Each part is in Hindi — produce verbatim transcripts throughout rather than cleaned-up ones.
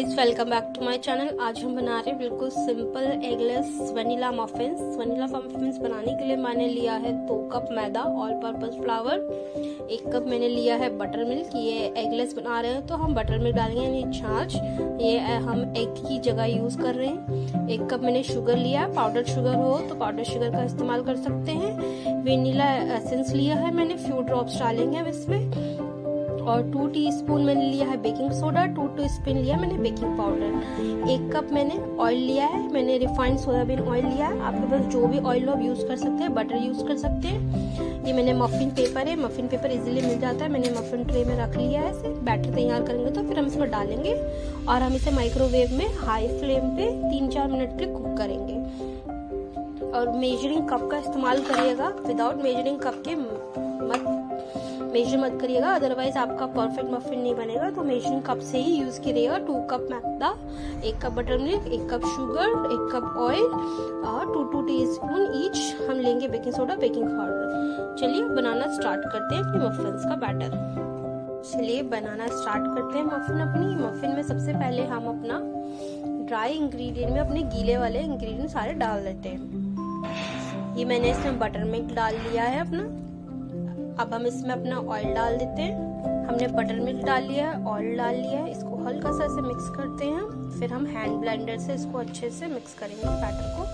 Guys, welcome back to my channel. आज हम बना रहे हैं बिल्कुल simple eggless vanilla muffins. Vanilla muffins बनाने के लिए मैंने लिया है दो cup maida, all purpose flour, एक कप मैंने लिया है बटर मिल्क। ये एगलेस बना रहे हैं तो हम बटर मिल्क डालेंगे यानी छाछ। ये हम एग की जगह यूज कर रहे हैं। एक कप मैंने शुगर लिया है, पाउडर शुगर हो तो पाउडर शुगर का इस्तेमाल कर सकते हैं। वेनिला एसेंस लिया है मैंने, फ्यू ड्रॉप्स डालेंगे हम इसमें। और टू टीस्पून मैंने लिया है बेकिंग सोडा, टू टीस्पून लिया मैंने बेकिंग पाउडर। एक कप मैंने ऑयल लिया है, मैंने रिफाइंड सोयाबीन ऑयल लिया है। आपके पास जो भी ऑयल हो आप यूज कर सकते हैं, बटर यूज कर सकते हैं। ये मैंने मफिन पेपर है, मफिन पेपर इजीली मिल जाता है, मैंने मफिन ट्रे में रख लिया है। इसे बैटर तैयार करेंगे तो फिर हम इसमें डालेंगे और हम इसे माइक्रोवेव में हाई फ्लेम पे तीन चार मिनट के लिए कुक करेंगे। और मेजरिंग कप का इस्तेमाल करिएगा, विदाउट मेजरिंग कप के मत मेजर मत करिएगा, अदरवाइज आपका परफेक्ट मफिन नहीं बनेगा। तो मेजरिंग कप से ही यूज करिएगा। टू कप मैदा, एक कप बटर मिल्क, एक कप शुगर, एक कप ऑयल और टू टू टीस्पून ईच हम लेंगे बेकिंग सोडा, बेकिंग पाउडर। चलिए बनाना स्टार्ट करते हैं अपनी मफिन्स का बैटर। चलिए बनाना स्टार्ट करते हैं मफिन अपनी। मफिन में सबसे पहले हम अपना ड्राई इंग्रेडिएंट में अपने गीले वाले इंग्रेडिएंट सारे डाल देते हैं। ये मैंने इसमें बटर मिल्क डाल लिया है अपना। अब हम इसमें अपना ऑयल डाल देते हैं। हमने बटर मिल्क डाल लिया है, ऑयल डाल लिया है, इसको हल्का सा से मिक्स करते हैं। फिर हम हैंड ब्लेंडर से इसको अच्छे से मिक्स करेंगे बैटर को।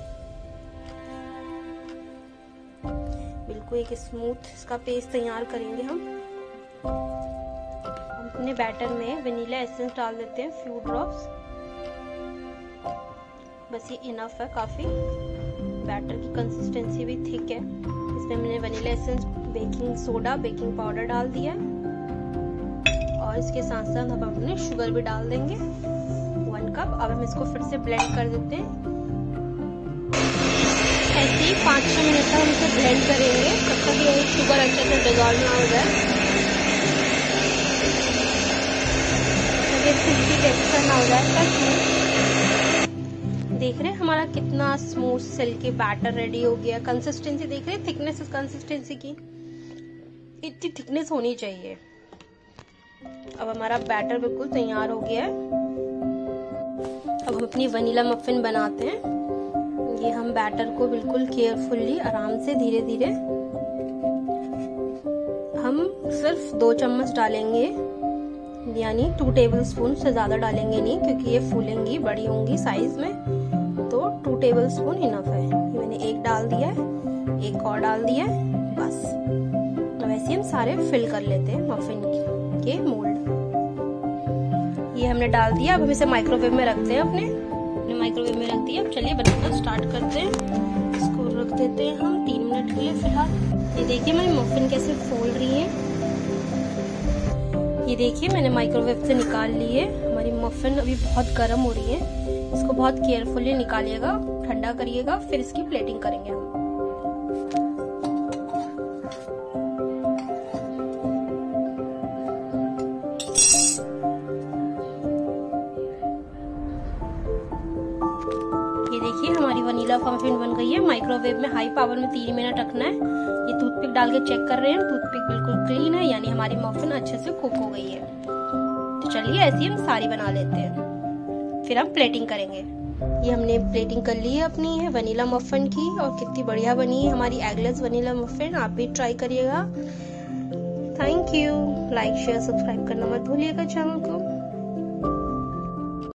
बिल्कुल एक स्मूथ इसका पेस्ट तैयार करेंगे हम। हम अपने बैटर में वनीला एसेंस डाल देते हैं, फ्यू ड्रॉप्स। बस ये इनफ है काफी। बैटर की कंसिस्टेंसी भी थिक है। इसमें मैंने vanilla essence, baking soda, baking powder डाल दिया और इसके साथ साथ हम अपने शुगर भी डाल देंगे वन कप। अब हम इसको फिर से ब्लेंड कर देते हैं। ऐसे ही पाँच छह मिनट तक हम इसे ब्लेंड करेंगे, तब तक ये शुगर अच्छे से डिजॉल्व ना हो जाए, तब ये सिल्की टेक्सचर ना हो जाए। देख रहे हैं हमारा कितना स्मूथ सिल्की बैटर रेडी हो गया। कंसिस्टेंसी देख रहे हैं, थिकनेस कंसिस्टेंसी की इतनी थिकनेस होनी चाहिए। अब हमारा बैटर बिल्कुल तैयार हो गया है। अब हम अपनी वनीला मफिन बनाते हैं। ये हम बैटर को बिल्कुल केयरफुली, आराम से, धीरे धीरे हम सिर्फ दो चम्मच डालेंगे, यानी टू टेबल स्पून से ज्यादा डालेंगे नहीं, क्योंकि ये फूलेंगी, बड़ी होंगी साइज में। तो टू टेबल स्पून इनफ है। ये मैंने एक डाल दिया है, एक और डाल दिया है, बस। तो वैसे हम सारे फिल कर लेते हैं मफिन के मोल्ड। ये हमने डाल दिया। अब हम इसे माइक्रोवेव में रखते हैं अपने अपने माइक्रोवेव में रख दिया। अब चलिए बनाना स्टार्ट करते हैं। इसको रख देते हैं हम तीन मिनट के लिए फिलहाल। ये देखिए मेरी मफिन कैसे फूल रही है। ये देखिए मैंने माइक्रोवेव से निकाल ली है। हमारी मफिन अभी बहुत गर्म हो रही है, इसको बहुत केयरफुली निकालिएगा, ठंडा करिएगा, फिर इसकी प्लेटिंग करेंगे हम। ये देखिए हमारी वनीला मफिन बन गई है। माइक्रोवेव में हाई पावर में तीन मिनट रखना है। ये टूथपिक डाल के चेक कर रहे हैं, टूथपिक बिल्कुल क्लीन है, यानी हमारी मफिन अच्छे से कुक हो गई है। तो चलिए ऐसी हम सारी बना लेते हैं, फिर हम प्लेटिंग करेंगे। ये हमने प्लेटिंग कर ली है अपनी है वनीला मफिन की, और कितनी बढ़िया बनी है हमारी एगलेस वनीला मफिन। आप भी ट्राई करिएगा। Thank you. Like share subscribe करना मत भूलिएगा चैनल को।